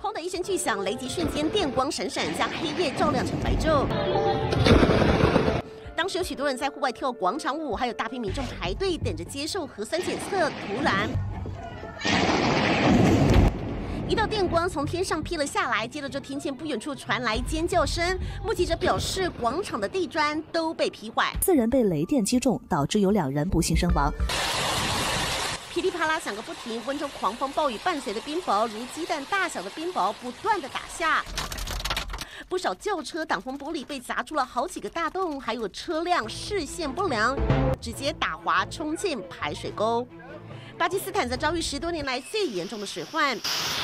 砰的一声巨响，雷击瞬间电光闪闪，将黑夜照亮成白昼。当时有许多人在户外跳广场舞，还有大批民众排队等着接受核酸检测。突然，一道电光从天上劈了下来，接着就听见不远处传来尖叫声。目击者表示，广场的地砖都被劈坏 ，4人被雷电击中，导致有2人不幸身亡。 噼里啪啦响个不停，温州狂风暴雨伴随的冰雹如鸡蛋大小的冰雹不断的打下。不少轿车挡风玻璃被砸出了好几个大洞，还有车辆视线不良，直接打滑冲进排水沟。巴基斯坦则遭遇10多年来最严重的水患，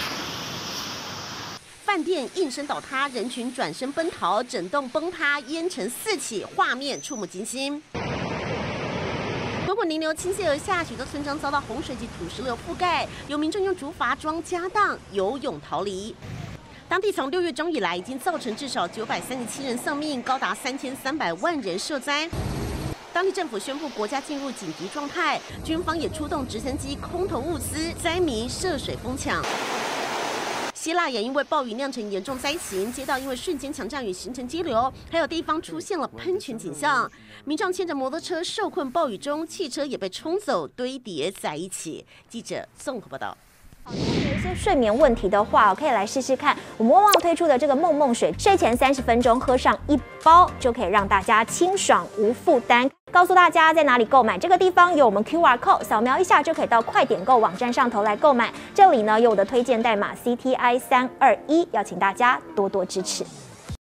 饭店应声倒塌，人群转身奔逃，整栋崩塌，烟尘四起，画面触目惊心。滚滚泥流倾泻而下，许多村庄遭到洪水及土石流覆盖，有民众用竹筏装家当游泳逃离。当地从6月中以来，已经造成至少937人丧命，高达3300万人受灾。当地政府宣布国家进入紧急状态，军方也出动直升机空投物资，灾民涉水疯抢。希腊也因为暴雨酿成严重灾情，街道因为瞬间强降雨形成激流，还有地方出现了喷泉景象。民众牵着摩托车受困暴雨中，汽车也被冲走，堆叠在一起。记者综合报道。 有一些睡眠问题的话，可以来试试看我们旺旺推出的这个梦梦水，睡前30分钟喝上1包，就可以让大家清爽无负担。告诉大家在哪里购买，这个地方有我们 QR code， 扫描一下就可以到快点购网站上头来购买。这里呢有我的推荐代码 CTI321，邀请大家多多支持。